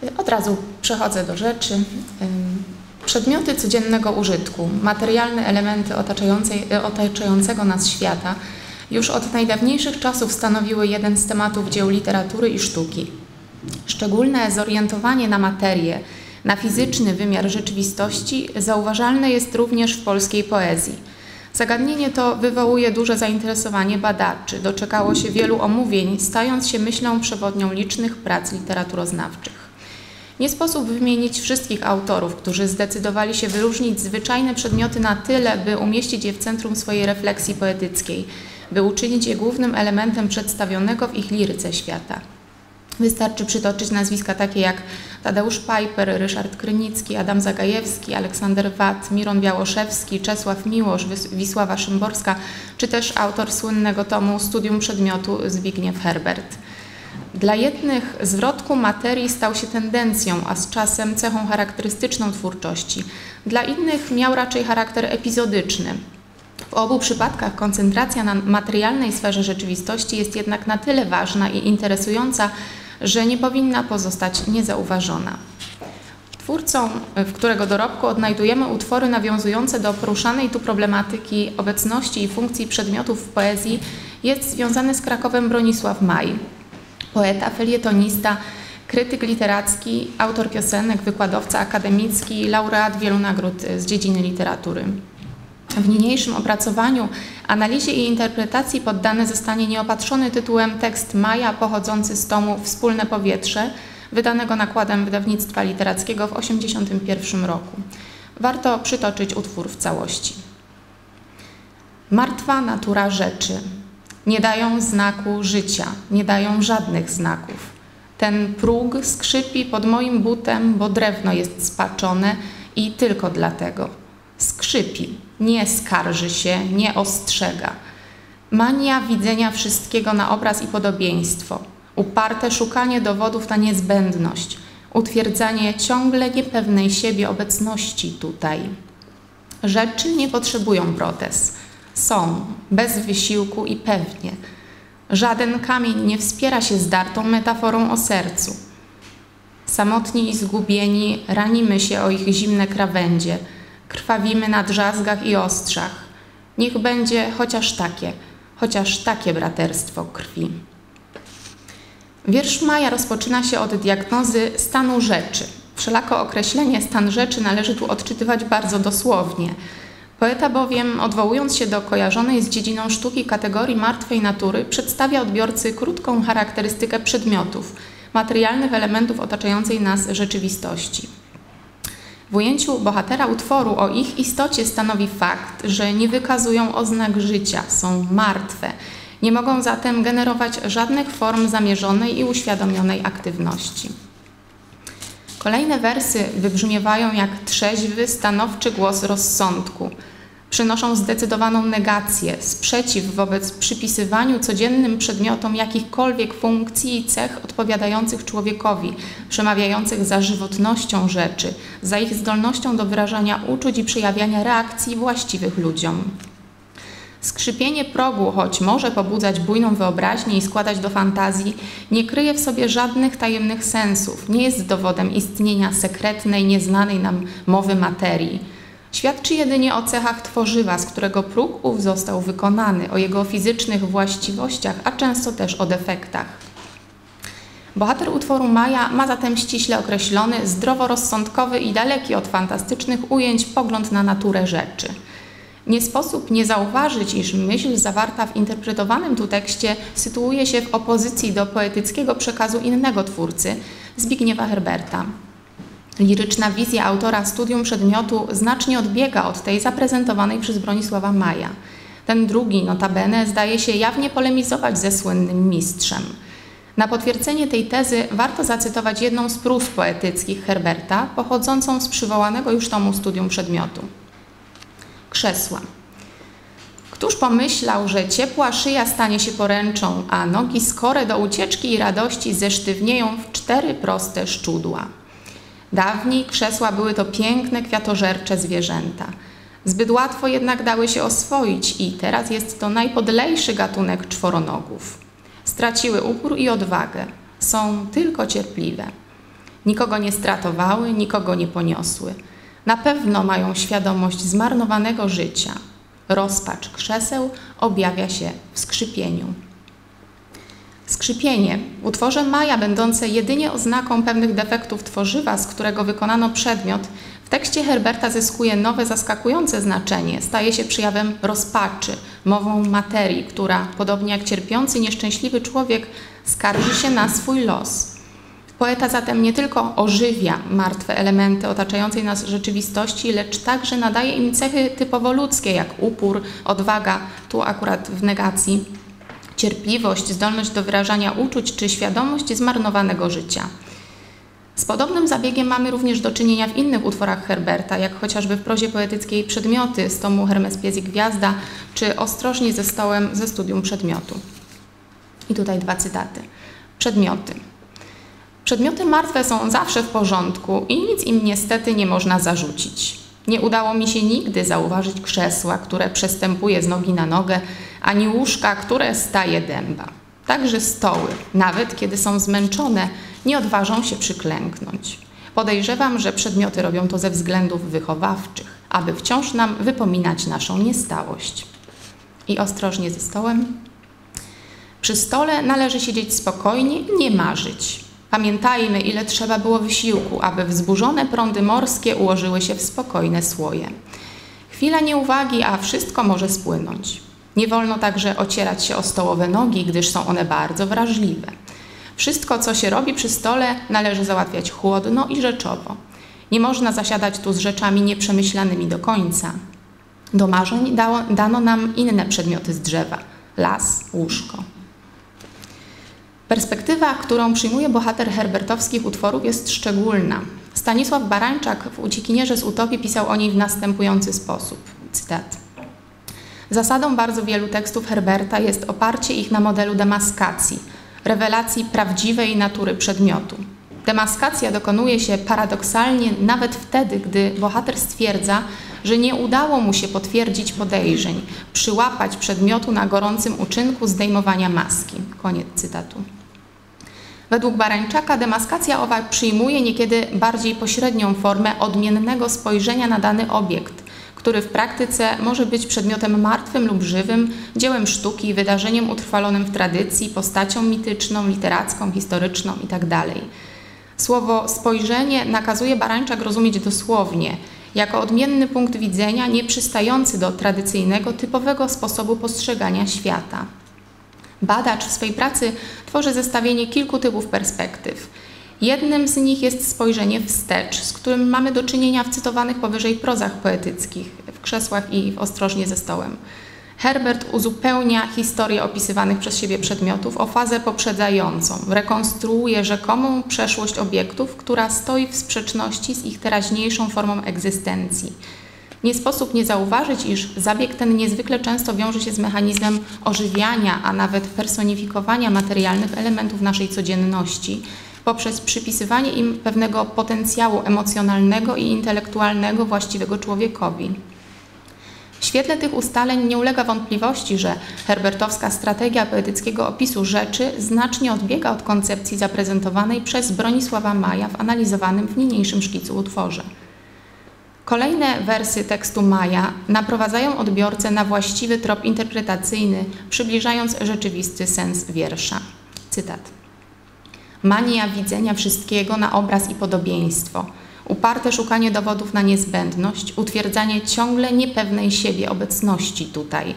Od razu przechodzę do rzeczy. Przedmioty codziennego użytku, materialne elementy otaczającego nas świata już od najdawniejszych czasów stanowiły jeden z tematów dzieł literatury i sztuki. Szczególne zorientowanie na materię, na fizyczny wymiar rzeczywistości zauważalne jest również w polskiej poezji. Zagadnienie to wywołuje duże zainteresowanie badaczy, doczekało się wielu omówień, stając się myślą przewodnią licznych prac literaturoznawczych. Nie sposób wymienić wszystkich autorów, którzy zdecydowali się wyróżnić zwyczajne przedmioty na tyle, by umieścić je w centrum swojej refleksji poetyckiej, by uczynić je głównym elementem przedstawionego w ich liryce świata. Wystarczy przytoczyć nazwiska takie jak Tadeusz Peiper, Ryszard Krynicki, Adam Zagajewski, Aleksander Watt, Miron Białoszewski, Czesław Miłosz, Wisława Szymborska, czy też autor słynnego tomu Studium przedmiotu Zbigniew Herbert. Dla jednych zwrot ku materii stał się tendencją, a z czasem cechą charakterystyczną twórczości. Dla innych miał raczej charakter epizodyczny. W obu przypadkach koncentracja na materialnej sferze rzeczywistości jest jednak na tyle ważna i interesująca, że nie powinna pozostać niezauważona. Twórcą, w którego dorobku odnajdujemy utwory nawiązujące do poruszanej tu problematyki obecności i funkcji przedmiotów w poezji, jest związany z Krakowem Bronisław Maj. Poeta, felietonista, krytyk literacki, autor piosenek, wykładowca akademicki, laureat wielu nagród z dziedziny literatury. W niniejszym opracowaniu, analizie i interpretacji poddany zostanie nieopatrzony tytułem tekst Maja pochodzący z tomu Wspólne powietrze, wydanego nakładem wydawnictwa literackiego w 1981 roku. Warto przytoczyć utwór w całości. Martwa natura rzeczy. Nie dają znaku życia, nie dają żadnych znaków. Ten próg skrzypi pod moim butem, bo drewno jest spaczone i tylko dlatego. Skrzypi, nie skarży się, nie ostrzega. Mania widzenia wszystkiego na obraz i podobieństwo. Uparte szukanie dowodów na niezbędność. Utwierdzanie ciągle niepewnej siebie obecności tutaj. Rzeczy nie potrzebują protez. Są, bez wysiłku i pewnie. Żaden kamień nie wspiera się zdartą metaforą o sercu. Samotni i zgubieni ranimy się o ich zimne krawędzie. Krwawimy na drzazgach i ostrzach. Niech będzie chociaż takie braterstwo krwi. Wiersz Maja rozpoczyna się od diagnozy stanu rzeczy. Wszelako określenie stan rzeczy należy tu odczytywać bardzo dosłownie. Poeta bowiem, odwołując się do kojarzonej z dziedziną sztuki kategorii martwej natury, przedstawia odbiorcy krótką charakterystykę przedmiotów, materialnych elementów otaczającej nas rzeczywistości. W ujęciu bohatera utworu o ich istocie stanowi fakt, że nie wykazują oznak życia, są martwe, nie mogą zatem generować żadnych form zamierzonej i uświadomionej aktywności. Kolejne wersy wybrzmiewają jak trzeźwy, stanowczy głos rozsądku. Przynoszą zdecydowaną negację, sprzeciw wobec przypisywaniu codziennym przedmiotom jakichkolwiek funkcji i cech odpowiadających człowiekowi, przemawiających za żywotnością rzeczy, za ich zdolnością do wyrażania uczuć i przejawiania reakcji właściwych ludziom. Skrzypienie progu, choć może pobudzać bujną wyobraźnię i składać do fantazji, nie kryje w sobie żadnych tajemnych sensów, nie jest dowodem istnienia sekretnej, nieznanej nam mowy materii. Świadczy jedynie o cechach tworzywa, z którego próg ów został wykonany, o jego fizycznych właściwościach, a często też o defektach. Bohater utworu Maja ma zatem ściśle określony, zdroworozsądkowy i daleki od fantastycznych ujęć pogląd na naturę rzeczy. Nie sposób nie zauważyć, iż myśl zawarta w interpretowanym tu tekście sytuuje się w opozycji do poetyckiego przekazu innego twórcy, Zbigniewa Herberta. Liryczna wizja autora Studium przedmiotu znacznie odbiega od tej zaprezentowanej przez Bronisława Maja. Ten drugi, notabene, zdaje się jawnie polemizować ze słynnym mistrzem. Na potwierdzenie tej tezy warto zacytować jedną z prós poetyckich Herberta, pochodzącą z przywołanego już tomu Studium przedmiotu. Krzesła. Któż pomyślał, że ciepła szyja stanie się poręczą, a nogi skore do ucieczki i radości zesztywnieją w 4 proste szczudła. Dawniej krzesła były to piękne, kwiatożercze zwierzęta. Zbyt łatwo jednak dały się oswoić i teraz jest to najpodlejszy gatunek czworonogów. Straciły upór i odwagę. Są tylko cierpliwe. Nikogo nie stratowały, nikogo nie poniosły. Na pewno mają świadomość zmarnowanego życia. Rozpacz krzeseł objawia się w skrzypieniu. Skrzypienie w utworze Maja, będące jedynie oznaką pewnych defektów tworzywa, z którego wykonano przedmiot, w tekście Herberta zyskuje nowe, zaskakujące znaczenie. Staje się przejawem rozpaczy, mową materii, która, podobnie jak cierpiący, nieszczęśliwy człowiek, skarży się na swój los. Poeta zatem nie tylko ożywia martwe elementy otaczającej nas rzeczywistości, lecz także nadaje im cechy typowo ludzkie, jak upór, odwaga, tu akurat w negacji, cierpliwość, zdolność do wyrażania uczuć czy świadomość zmarnowanego życia. Z podobnym zabiegiem mamy również do czynienia w innych utworach Herberta, jak chociażby w prozie poetyckiej Przedmioty z tomu Hermes Pies i Gwiazda, czy Ostrożnie ze stołem ze studium przedmiotu. I tutaj 2 cytaty. Przedmioty. Przedmioty martwe są zawsze w porządku i nic im niestety nie można zarzucić. Nie udało mi się nigdy zauważyć krzesła, które przestępuje z nogi na nogę, ani łóżka, które staje dęba. Także stoły, nawet kiedy są zmęczone, nie odważą się przyklęknąć. Podejrzewam, że przedmioty robią to ze względów wychowawczych, aby wciąż nam wypominać naszą niestałość. I Ostrożnie ze stołem. Przy stole należy siedzieć spokojnie i nie marzyć. Pamiętajmy, ile trzeba było wysiłku, aby wzburzone prądy morskie ułożyły się w spokojne słoje. Chwila nieuwagi, a wszystko może spłynąć. Nie wolno także ocierać się o stołowe nogi, gdyż są one bardzo wrażliwe. Wszystko, co się robi przy stole, należy załatwiać chłodno i rzeczowo. Nie można zasiadać tu z rzeczami nieprzemyślanymi do końca. Do marzeń dano nam inne przedmioty z drzewa – las, łóżko. Perspektywa, którą przyjmuje bohater herbertowskich utworów, jest szczególna. Stanisław Barańczak w Uciekinierze z utopii pisał o niej w następujący sposób. Cytat. Zasadą bardzo wielu tekstów Herberta jest oparcie ich na modelu demaskacji, rewelacji prawdziwej natury przedmiotu. Demaskacja dokonuje się paradoksalnie nawet wtedy, gdy bohater stwierdza, że nie udało mu się potwierdzić podejrzeń, przyłapać przedmiotu na gorącym uczynku zdejmowania maski. Koniec cytatu. Według Barańczaka demaskacja owa przyjmuje niekiedy bardziej pośrednią formę odmiennego spojrzenia na dany obiekt, który w praktyce może być przedmiotem martwym lub żywym, dziełem sztuki, wydarzeniem utrwalonym w tradycji, postacią mityczną, literacką, historyczną itd. Słowo spojrzenie nakazuje Barańczak rozumieć dosłownie, jako odmienny punkt widzenia nieprzystający do tradycyjnego, typowego sposobu postrzegania świata. Badacz w swej pracy tworzy zestawienie kilku typów perspektyw. Jednym z nich jest spojrzenie wstecz, z którym mamy do czynienia w cytowanych powyżej prozach poetyckich, w Krzesłach i w Ostrożnie ze stołem. Herbert uzupełnia historię opisywanych przez siebie przedmiotów o fazę poprzedzającą, rekonstruuje rzekomą przeszłość obiektów, która stoi w sprzeczności z ich teraźniejszą formą egzystencji. Nie sposób nie zauważyć, iż zabieg ten niezwykle często wiąże się z mechanizmem ożywiania, a nawet personifikowania materialnych elementów naszej codzienności, poprzez przypisywanie im pewnego potencjału emocjonalnego i intelektualnego właściwego człowiekowi. W świetle tych ustaleń nie ulega wątpliwości, że herbertowska strategia poetyckiego opisu rzeczy znacznie odbiega od koncepcji zaprezentowanej przez Bronisława Maja w analizowanym w niniejszym szkicu utworze. Kolejne wersy tekstu Maja naprowadzają odbiorcę na właściwy trop interpretacyjny, przybliżając rzeczywisty sens wiersza. Cytat. Mania widzenia wszystkiego na obraz i podobieństwo, uparte szukanie dowodów na niezbędność, utwierdzanie ciągle niepewnej siebie obecności tutaj.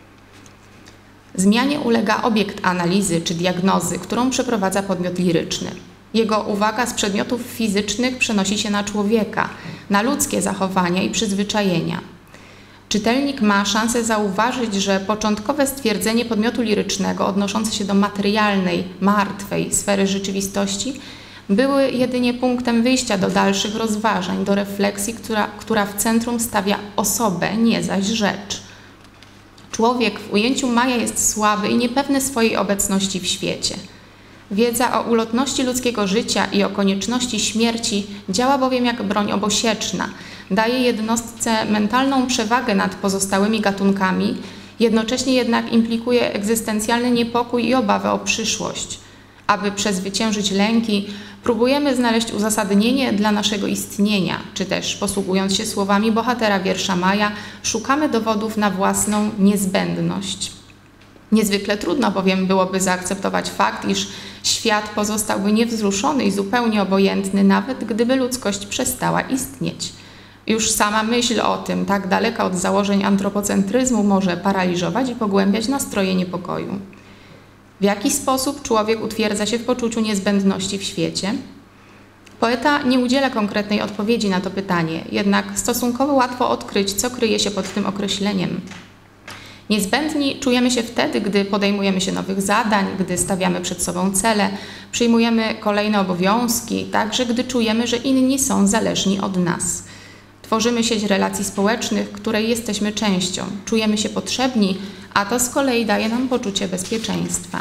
Zmianie ulega obiekt analizy czy diagnozy, którą przeprowadza podmiot liryczny. Jego uwaga z przedmiotów fizycznych przenosi się na człowieka, na ludzkie zachowania i przyzwyczajenia. Czytelnik ma szansę zauważyć, że początkowe stwierdzenie podmiotu lirycznego odnoszące się do materialnej, martwej sfery rzeczywistości były jedynie punktem wyjścia do dalszych rozważań, do refleksji, która w centrum stawia osobę, nie zaś rzecz. Człowiek w ujęciu Maja jest słaby i niepewny swojej obecności w świecie. Wiedza o ulotności ludzkiego życia i o konieczności śmierci działa bowiem jak broń obosieczna, daje jednostce mentalną przewagę nad pozostałymi gatunkami, jednocześnie jednak implikuje egzystencjalny niepokój i obawę o przyszłość. Aby przezwyciężyć lęki, Próbujemy znaleźć uzasadnienie dla naszego istnienia, czy też posługując się słowami bohatera wiersza Maja, szukamy dowodów na własną niezbędność. Niezwykle trudno bowiem byłoby zaakceptować fakt, iż świat pozostałby niewzruszony i zupełnie obojętny, nawet gdyby ludzkość przestała istnieć. Już sama myśl o tym, tak daleka od założeń antropocentryzmu, może paraliżować i pogłębiać nastroje niepokoju. W jaki sposób człowiek utwierdza się w poczuciu niezbędności w świecie? Poeta nie udziela konkretnej odpowiedzi na to pytanie, jednak stosunkowo łatwo odkryć, co kryje się pod tym określeniem. Niezbędni czujemy się wtedy, gdy podejmujemy się nowych zadań, gdy stawiamy przed sobą cele, przyjmujemy kolejne obowiązki, także gdy czujemy, że inni są zależni od nas. Tworzymy sieć relacji społecznych, której jesteśmy częścią. Czujemy się potrzebni, a to z kolei daje nam poczucie bezpieczeństwa.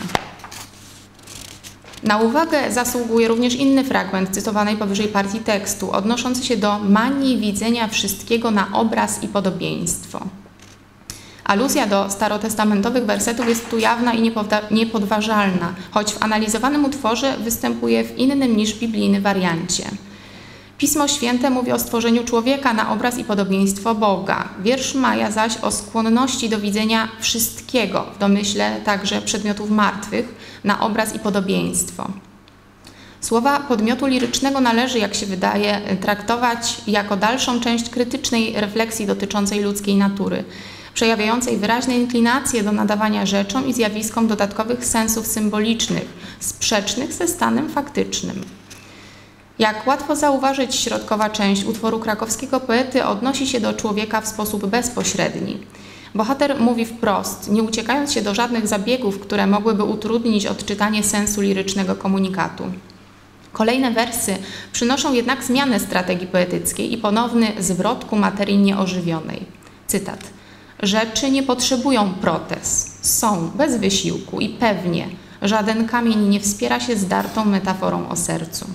Na uwagę zasługuje również inny fragment cytowanej powyżej partii tekstu, odnoszący się do manii widzenia wszystkiego na obraz i podobieństwo. Aluzja do starotestamentowych wersetów jest tu jawna i niepodważalna, choć w analizowanym utworze występuje w innym niż biblijny wariancie. Pismo Święte mówi o stworzeniu człowieka na obraz i podobieństwo Boga. Wiersz Maja zaś o skłonności do widzenia wszystkiego, w domyśle także przedmiotów martwych, na obraz i podobieństwo. Słowa podmiotu lirycznego należy, jak się wydaje, traktować jako dalszą część krytycznej refleksji dotyczącej ludzkiej natury, przejawiającej wyraźne inklinacje do nadawania rzeczom i zjawiskom dodatkowych sensów symbolicznych, sprzecznych ze stanem faktycznym. Jak łatwo zauważyć, środkowa część utworu krakowskiego poety odnosi się do człowieka w sposób bezpośredni. Bohater mówi wprost, nie uciekając się do żadnych zabiegów, które mogłyby utrudnić odczytanie sensu lirycznego komunikatu. Kolejne wersy przynoszą jednak zmianę strategii poetyckiej i ponowny zwrot ku materii nieożywionej. Cytat. Rzeczy nie potrzebują protez, są bez wysiłku i pewnie żaden kamień nie wspiera się zdartą metaforą o sercu.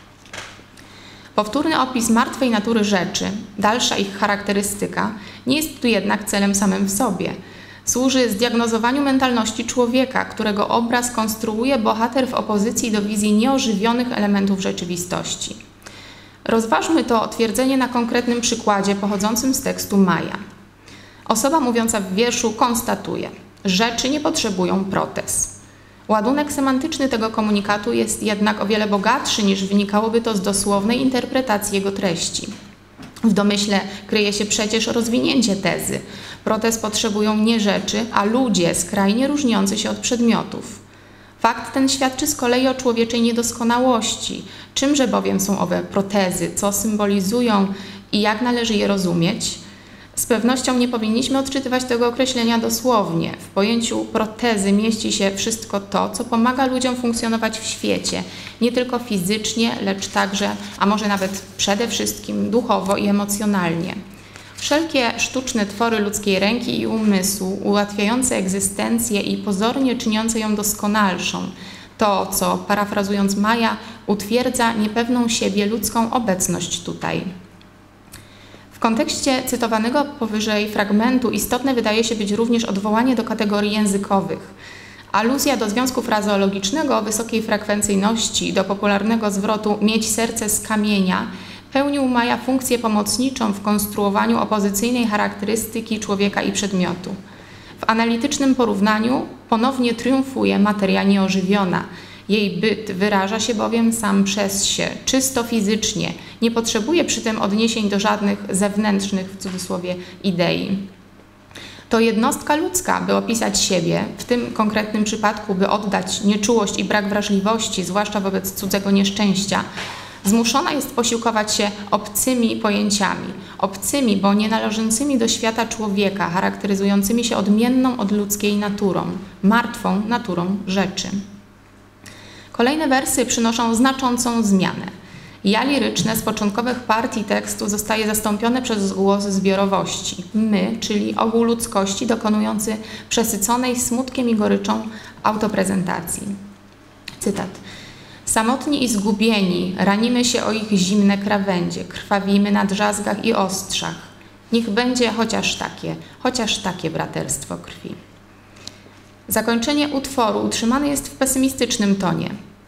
Powtórny opis martwej natury rzeczy, dalsza ich charakterystyka, nie jest tu jednak celem samym w sobie. Służy zdiagnozowaniu mentalności człowieka, którego obraz konstruuje bohater w opozycji do wizji nieożywionych elementów rzeczywistości. Rozważmy to twierdzenie na konkretnym przykładzie pochodzącym z tekstu Maja. Osoba mówiąca w wierszu konstatuje, rzeczy nie potrzebują protez. Ładunek semantyczny tego komunikatu jest jednak o wiele bogatszy niż wynikałoby to z dosłownej interpretacji jego treści. W domyśle kryje się przecież rozwinięcie tezy. Protez potrzebują nie rzeczy, a ludzie skrajnie różniący się od przedmiotów. Fakt ten świadczy z kolei o człowieczej niedoskonałości. Czymże bowiem są owe protezy, co symbolizują i jak należy je rozumieć? Z pewnością nie powinniśmy odczytywać tego określenia dosłownie. W pojęciu protezy mieści się wszystko to, co pomaga ludziom funkcjonować w świecie, nie tylko fizycznie, lecz także, a może nawet przede wszystkim duchowo i emocjonalnie. Wszelkie sztuczne twory ludzkiej ręki i umysłu, ułatwiające egzystencję i pozornie czyniące ją doskonalszą, to, co, parafrazując Maja, utwierdza niepewną siebie ludzką obecność tutaj. W kontekście cytowanego powyżej fragmentu istotne wydaje się być również odwołanie do kategorii językowych. Aluzja do związku frazeologicznego o wysokiej frekwencyjności i do popularnego zwrotu mieć serce z kamienia pełnił Maja funkcję pomocniczą w konstruowaniu opozycyjnej charakterystyki człowieka i przedmiotu. W analitycznym porównaniu ponownie triumfuje materia nieożywiona. Jej byt wyraża się bowiem sam przez się, czysto fizycznie, nie potrzebuje przy tym odniesień do żadnych zewnętrznych, w cudzysłowie, idei. To jednostka ludzka, by opisać siebie, w tym konkretnym przypadku, by oddać nieczułość i brak wrażliwości, zwłaszcza wobec cudzego nieszczęścia, zmuszona jest posiłkować się obcymi pojęciami. Obcymi, bo nie należącymi do świata człowieka, charakteryzującymi się odmienną od ludzkiej naturą, martwą naturą rzeczy. Kolejne wersy przynoszą znaczącą zmianę. Ja liryczne z początkowych partii tekstu zostaje zastąpione przez głos zbiorowości. My, czyli ogół ludzkości dokonujący przesyconej smutkiem i goryczą autoprezentacji. Cytat. Samotni i zgubieni, ranimy się o ich zimne krawędzie, krwawimy na drzazgach i ostrzach. Niech będzie chociaż takie braterstwo krwi. Zakończenie utworu utrzymane jest w pesymistycznym tonie.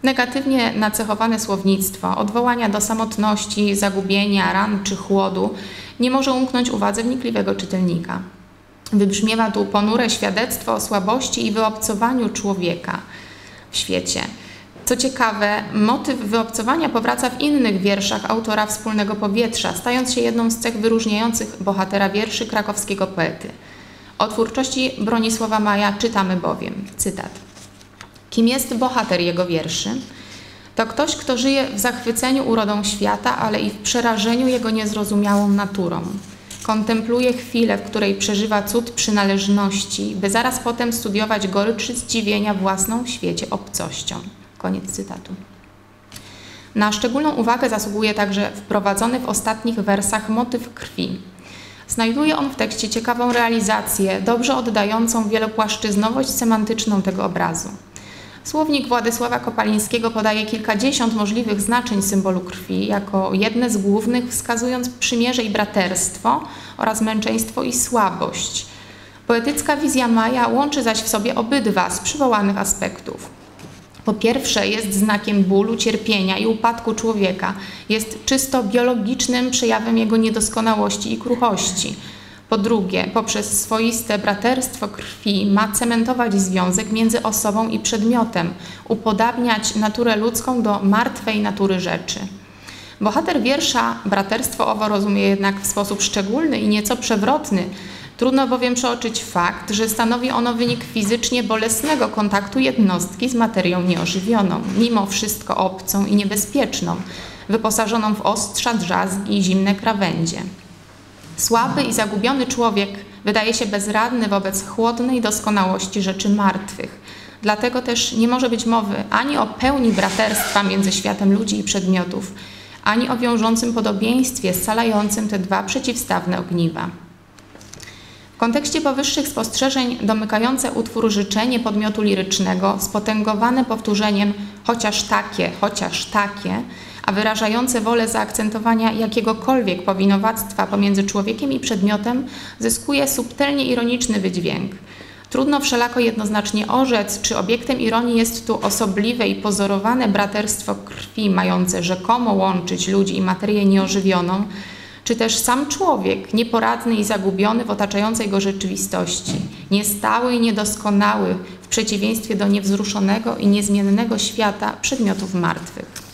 Negatywnie nacechowane słownictwo, odwołania do samotności, zagubienia, ran czy chłodu nie może umknąć uwadze wnikliwego czytelnika. Wybrzmiewa tu ponure świadectwo o słabości i wyobcowaniu człowieka w świecie. Co ciekawe, motyw wyobcowania powraca w innych wierszach autora Wspólnego Powietrza, stając się jedną z cech wyróżniających bohatera wierszy krakowskiego poety. O twórczości Bronisława Maja czytamy bowiem, cytat: Kim jest bohater jego wierszy? To ktoś, kto żyje w zachwyceniu urodą świata, ale i w przerażeniu jego niezrozumiałą naturą. Kontempluje chwilę, w której przeżywa cud przynależności, by zaraz potem studiować gorycz zdziwienia własną w świecie obcością. Koniec cytatu. Na szczególną uwagę zasługuje także wprowadzony w ostatnich wersach motyw krwi. Znajduje on w tekście ciekawą realizację, dobrze oddającą wielopłaszczyznowość semantyczną tego obrazu. Słownik Władysława Kopalińskiego podaje kilkadziesiąt możliwych znaczeń symbolu krwi, jako jedne z głównych wskazując przymierze i braterstwo oraz męczeństwo i słabość. Poetycka wizja Maja łączy zaś w sobie obydwa z przywołanych aspektów. Po pierwsze, jest znakiem bólu, cierpienia i upadku człowieka. Jest czysto biologicznym przejawem jego niedoskonałości i kruchości. Po drugie, poprzez swoiste braterstwo krwi ma cementować związek między osobą i przedmiotem, upodabniać naturę ludzką do martwej natury rzeczy. Bohater wiersza braterstwo owo rozumie jednak w sposób szczególny i nieco przewrotny. Trudno bowiem przeoczyć fakt, że stanowi ono wynik fizycznie bolesnego kontaktu jednostki z materią nieożywioną, mimo wszystko obcą i niebezpieczną, wyposażoną w ostrza, drzazgi i zimne krawędzie. Słaby i zagubiony człowiek wydaje się bezradny wobec chłodnej doskonałości rzeczy martwych. Dlatego też nie może być mowy ani o pełni braterstwa między światem ludzi i przedmiotów, ani o wiążącym podobieństwie scalającym te dwa przeciwstawne ogniwa. W kontekście powyższych spostrzeżeń domykające utwór życzenie podmiotu lirycznego, spotęgowane powtórzeniem chociaż takie, a wyrażające wolę zaakcentowania jakiegokolwiek powinowactwa pomiędzy człowiekiem i przedmiotem, zyskuje subtelnie ironiczny wydźwięk. Trudno wszelako jednoznacznie orzec, czy obiektem ironii jest tu osobliwe i pozorowane braterstwo krwi, mające rzekomo łączyć ludzi i materię nieożywioną, czy też sam człowiek, nieporadny i zagubiony w otaczającej go rzeczywistości, niestały i niedoskonały w przeciwieństwie do niewzruszonego i niezmiennego świata przedmiotów martwych.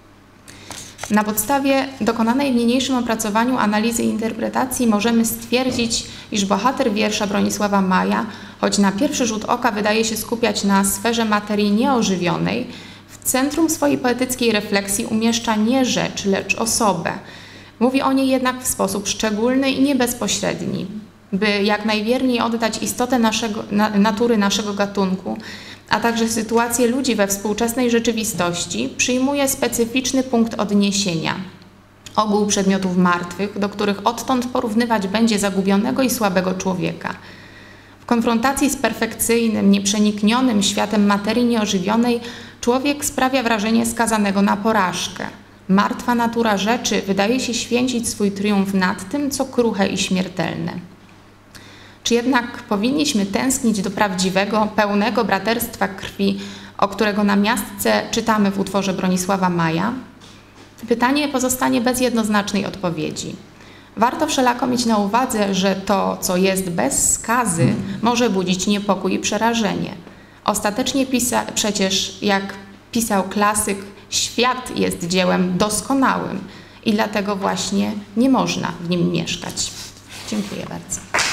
Na podstawie dokonanej w niniejszym opracowaniu analizy i interpretacji możemy stwierdzić, iż bohater wiersza Bronisława Maja, choć na pierwszy rzut oka wydaje się skupiać na sferze materii nieożywionej, w centrum swojej poetyckiej refleksji umieszcza nie rzecz, lecz osobę. Mówi o niej jednak w sposób szczególny i niebezpośredni. By jak najwierniej oddać istotę natury naszego gatunku, a także sytuację ludzi we współczesnej rzeczywistości, przyjmuje specyficzny punkt odniesienia. Ogół przedmiotów martwych, do których odtąd porównywać będzie zagubionego i słabego człowieka. W konfrontacji z perfekcyjnym, nieprzeniknionym światem materii nieożywionej człowiek sprawia wrażenie skazanego na porażkę. Martwa natura rzeczy wydaje się święcić swój triumf nad tym, co kruche i śmiertelne. Czy jednak powinniśmy tęsknić do prawdziwego, pełnego braterstwa krwi, o którego namiastce czytamy w utworze Bronisława Maja? Pytanie pozostanie bez jednoznacznej odpowiedzi. Warto wszelako mieć na uwadze, że to, co jest bez skazy, może budzić niepokój i przerażenie. Ostatecznie przecież, jak pisał klasyk, świat jest dziełem doskonałym i dlatego właśnie nie można w nim mieszkać. Dziękuję bardzo.